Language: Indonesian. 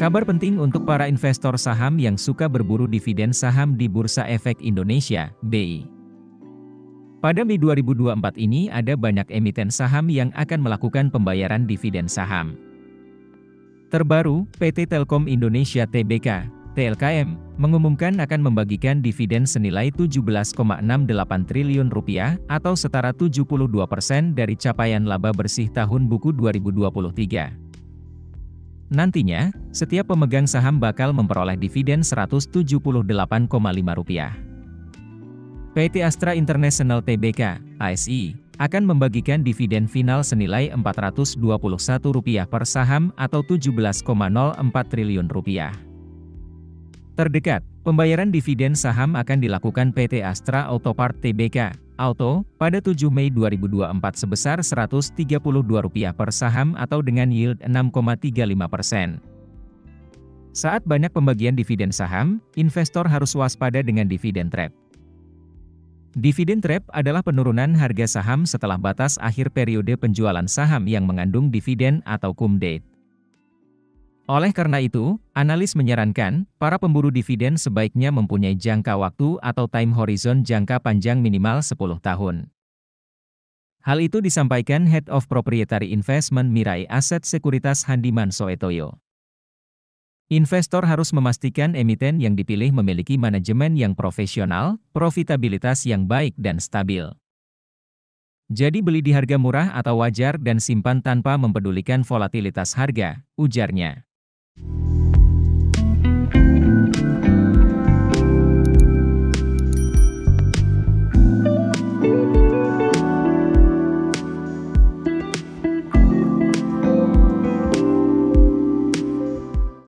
Kabar penting untuk para investor saham yang suka berburu dividen saham di Bursa Efek Indonesia, BI. Pada Mei 2024 ini ada banyak emiten saham yang akan melakukan pembayaran dividen saham. Terbaru, PT Telkom Indonesia Tbk, TLKM, mengumumkan akan membagikan dividen senilai Rp17,68 triliun atau setara 72% dari capaian laba bersih tahun buku 2023. Nantinya, setiap pemegang saham bakal memperoleh dividen Rp178,5. PT Astra International Tbk, ASI, akan membagikan dividen final senilai Rp421 per saham atau Rp17,04 triliun. Terdekat, pembayaran dividen saham akan dilakukan PT Astra Autopart Tbk, Auto, pada 7 Mei 2024 sebesar Rp132 per saham atau dengan yield 6,35%. Saat banyak pembagian dividen saham, investor harus waspada dengan dividen trap. Dividen trap adalah penurunan harga saham setelah batas akhir periode penjualan saham yang mengandung dividen atau cum date. Oleh karena itu, analis menyarankan, para pemburu dividen sebaiknya mempunyai jangka waktu atau time horizon jangka panjang minimal 10 tahun. Hal itu disampaikan Head of Proprietary Investment Mirai Asset Sekuritas Handiman Soetoyo. Investor harus memastikan emiten yang dipilih memiliki manajemen yang profesional, profitabilitas yang baik dan stabil. Jadi beli di harga murah atau wajar dan simpan tanpa mempedulikan volatilitas harga, ujarnya.